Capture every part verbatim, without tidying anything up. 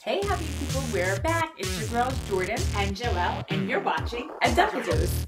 Hey happy people, we're back. It's your girls Jordan and Joelle, and you're watching A Double Dose.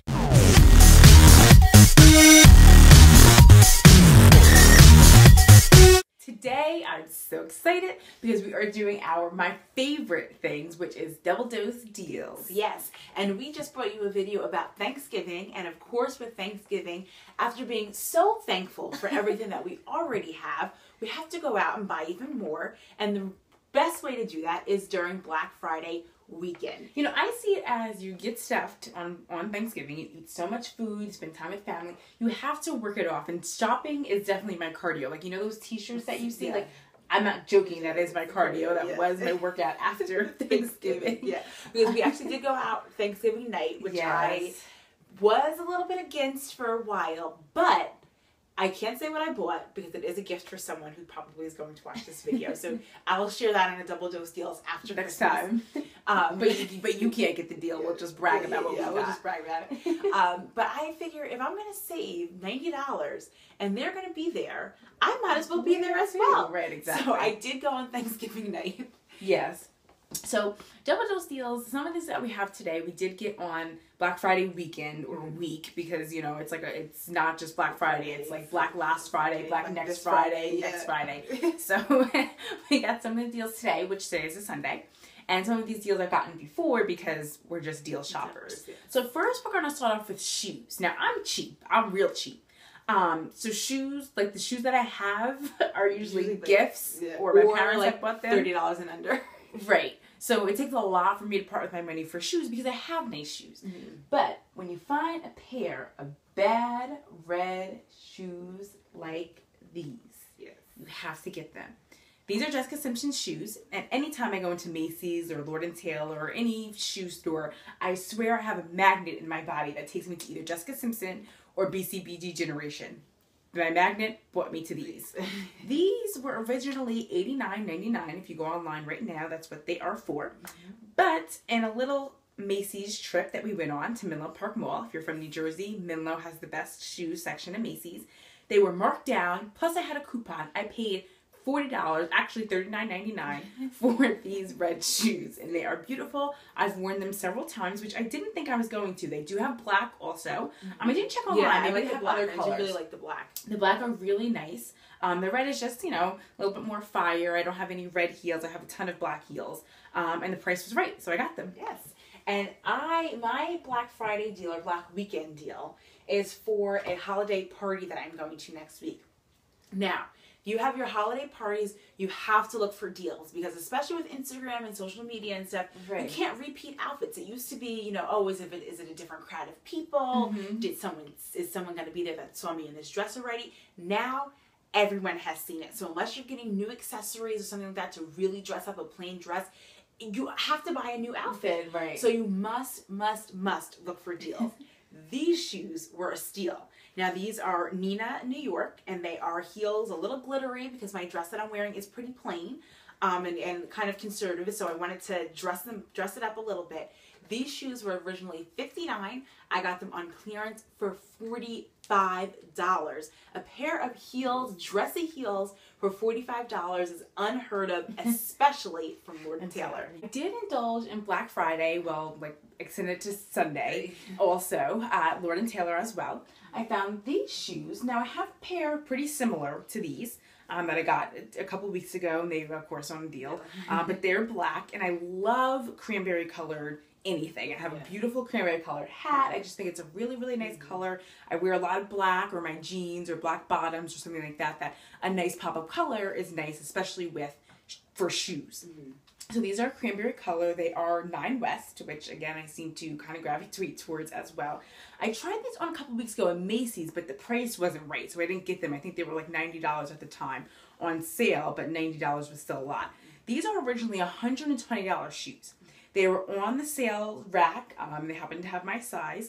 Today I'm so excited because we are doing our my favorite things, which is double dose deals. Yes, and we just brought you a video about Thanksgiving, and of course with Thanksgiving, after being so thankful for everything that we already have, we have to go out and buy even more, and the best way to do that is during Black Friday weekend. You know, I see it as you get stuffed on, on Thanksgiving, you eat so much food, you spend time with family, you have to work it off, and shopping is definitely my cardio. Like, you know those t-shirts that you see? Yeah. Like, I'm not joking, that is my cardio, that yeah. was my workout after Thanksgiving. Yeah, because we actually did go out Thanksgiving night, which yes. I was a little bit against for a while, but I can't say what I bought because it is a gift for someone who probably is going to watch this video. So I'll share that in a double dose deals after next Christmas. time. Um, but you, but you can't get the deal. We'll just brag yeah, about what yeah, we we'll got. just brag about it. um, but I figure if I'm going to save ninety dollars and they're going to be there, I might as well be there as well. Right, exactly. So I did go on Thanksgiving night. Yes. So, double dose deals, some of these that we have today, we did get on Black Friday weekend or week because, you know, it's like a, it's not just Black Friday, it's like Black last Friday, Black next Friday, next Friday. So, we got some of the deals today, which today is a Sunday. And some of these deals I've gotten before because we're just deal shoppers. So, first we're going to start off with shoes. Now, I'm cheap. I'm real cheap. Um, so shoes, like the shoes that I have are usually, usually gifts yeah. or my or parents like have bought them. thirty dollars and under. Right. So it takes a lot for me to part with my money for shoes because I have nice shoes. Mm-hmm. But when you find a pair of bad red shoes like these, yes. you have to get them. These are Jessica Simpson's shoes, and anytime I go into Macy's or Lord and Taylor or any shoe store, I swear I have a magnet in my body that takes me to either Jessica Simpson or B C B G Generation. My magnet brought me to these. These were originally eighty-nine ninety-nine. If you go online right now, that's what they are for. Mm-hmm. But in a little Macy's trip that we went on to Menlo Park Mall, if you're from New Jersey, Menlo has the best shoe section at Macy's. They were marked down, plus I had a coupon. I paid forty dollars, actually thirty-nine ninety-nine, for these red shoes. And they are beautiful. I've worn them several times, which I didn't think I was going to. They do have black also. Mm-hmm. um, I didn't check online. Yeah, Maybe I like they the have black. other colors. I really like the black. The black are really nice. Um, the red is just, you know, a little bit more fire. I don't have any red heels. I have a ton of black heels. Um, and the price was right, so I got them. Yes. And I, my Black Friday deal or Black Weekend deal is for a holiday party that I'm going to next week. Now, you have your holiday parties, you have to look for deals because especially with Instagram and social media and stuff, right. you can't repeat outfits. It used to be, you know, oh, is it, is it a different crowd of people? Mm-hmm. Did someone, is someone going to be there that saw me in this dress already? Now, everyone has seen it. So unless you're getting new accessories or something like that to really dress up a plain dress, you have to buy a new outfit. Right. So you must, must, must look for deals. These shoes were a steal. Now these are Nina, New York, and they are heels, a little glittery because my dress that I'm wearing is pretty plain um, and, and kind of conservative, so I wanted to dress them, dress it up a little bit. These shoes were originally fifty-nine dollars. I got them on clearance for forty-five dollars. A pair of heels, dressy heels, for forty-five dollars is unheard of, especially from Lord and Taylor. I did indulge in Black Friday, well, like extended to Sunday, also at Lord and Taylor as well. I found these shoes. Now I have a pair pretty similar to these um, that I got a couple weeks ago, and they were of course on deal, uh, but they're black, and I love cranberry colored anything. I have a beautiful cranberry colored hat. I just think it's a really, really nice color. I wear a lot of black or my jeans or black bottoms or something like that, that a nice pop of color is nice, especially with for shoes. Mm-hmm. So these are cranberry color. They are Nine West, which again, I seem to kind of gravitate towards as well. I tried these on a couple weeks ago at Macy's, but the price wasn't right, so I didn't get them. I think they were like ninety dollars at the time on sale, but ninety dollars was still a lot. These are originally one hundred twenty dollar shoes. They were on the sale rack. Um, they happened to have my size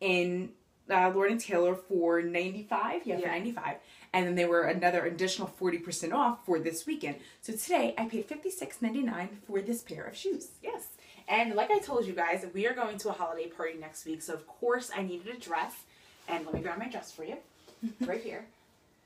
in uh, Lord and Taylor for ninety-five. Yeah, for yeah. ninety-five. And then they were another additional forty percent off for this weekend. So today I paid fifty-six ninety-nine for this pair of shoes. Yes. And like I told you guys, we are going to a holiday party next week. So of course I needed a dress. And let me grab my dress for you. Right here.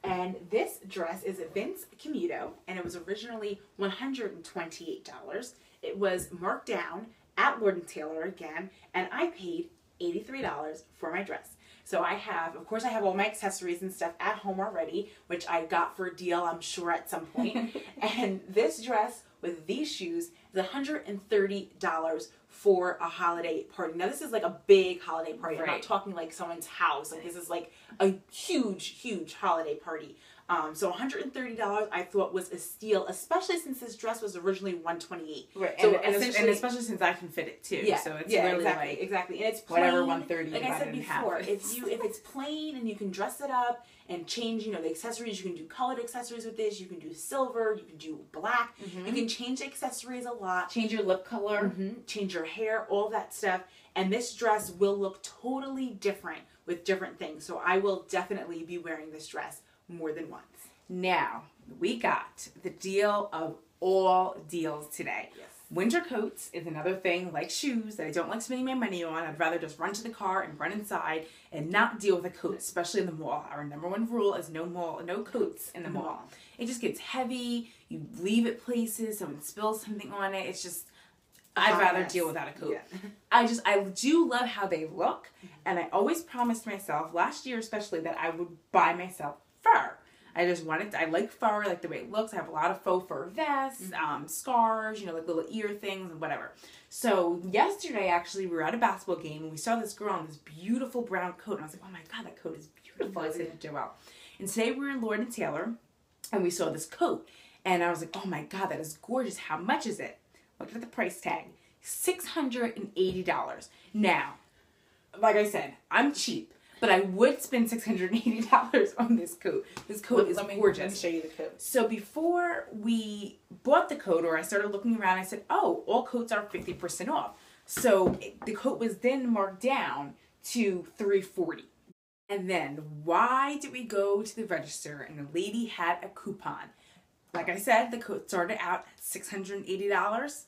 And this dress is Vince Camuto, and it was originally one hundred twenty-eight dollars. It was marked down at Lord and Taylor again, and I paid eighty-three dollars for my dress. So I have, of course, I have all my accessories and stuff at home already, which I got for a deal, I'm sure, at some point. And this dress with these shoes is one hundred thirty dollars for a holiday party. Now, this is like a big holiday party. Right. I'm not talking like someone's house. Like, this is like a huge, huge holiday party. Um, so one hundred thirty dollars I thought was a steal, especially since this dress was originally one hundred twenty-eight dollars. Right, So and, and, and especially since I can fit it too. Yeah, So it's yeah, really exactly, like exactly. And it's plain, whatever one hundred thirty like I said divided in half before, is. if you if it's plain and you can dress it up and change, you know, the accessories, you can do colored accessories with this. You can do silver. You can do black. Mm-hmm. You can change the accessories a lot. Change your lip color. Mm-hmm. Change your hair, all that stuff. And this dress will look totally different with different things. So I will definitely be wearing this dress more than once. Now, we got the deal of all deals today. Yes. Winter coats is another thing, like shoes, that I don't like spending my money on. I'd rather just run to the car and run inside and not deal with a coat, especially in the mall. Our number one rule is no mall, no coats in the mall. It just gets heavy. You leave it places, someone spills something on it. It's just, I'd Oh, rather yes. deal without a coat. Yeah. I just, I do love how they look, and I always promised myself, last year especially, that I would buy myself fur. I just wanted to, I like fur, I like the way it looks. I have a lot of faux fur vests, Mm-hmm. um, scarves, you know, like little ear things and whatever. So yesterday, actually, we were at a basketball game and we saw this girl in this beautiful brown coat. And I was like, oh my God, that coat is beautiful. I said to Joelle. And today we were in Lord and Taylor and we saw this coat. And I was like, oh my God, that is gorgeous. How much is it? Looked at the price tag, six hundred eighty dollars. Now, like I said, I'm cheap. But I would spend six hundred eighty dollars on this coat. This coat is let me, gorgeous. Let me show you the coat. So before we bought the coat, or I started looking around, I said, oh, all coats are fifty percent off. So it, the coat was then marked down to three hundred forty dollars. And then why did we go to the register and the lady had a coupon? Like I said, the coat started out at six hundred eighty dollars.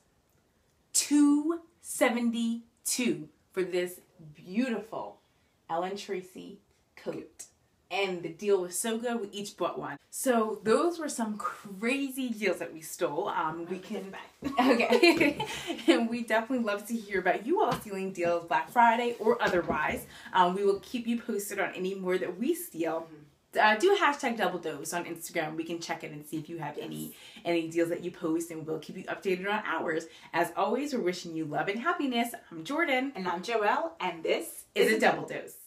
two hundred seventy-two dollars for this beautiful Ellen Tracy coat. And the deal was so good, we each bought one. So those were some crazy deals that we stole. Um, we can, okay. And we definitely love to hear about you all stealing deals Black Friday or otherwise. Um, we will keep you posted on any more that we steal. Uh, do hashtag double dose on Instagram. We can check it and see if you have Yes. any any deals that you post, and we'll keep you updated on ours. As always, we're wishing you love and happiness. I'm Jordan. And I'm Joelle, and this Is a double dose.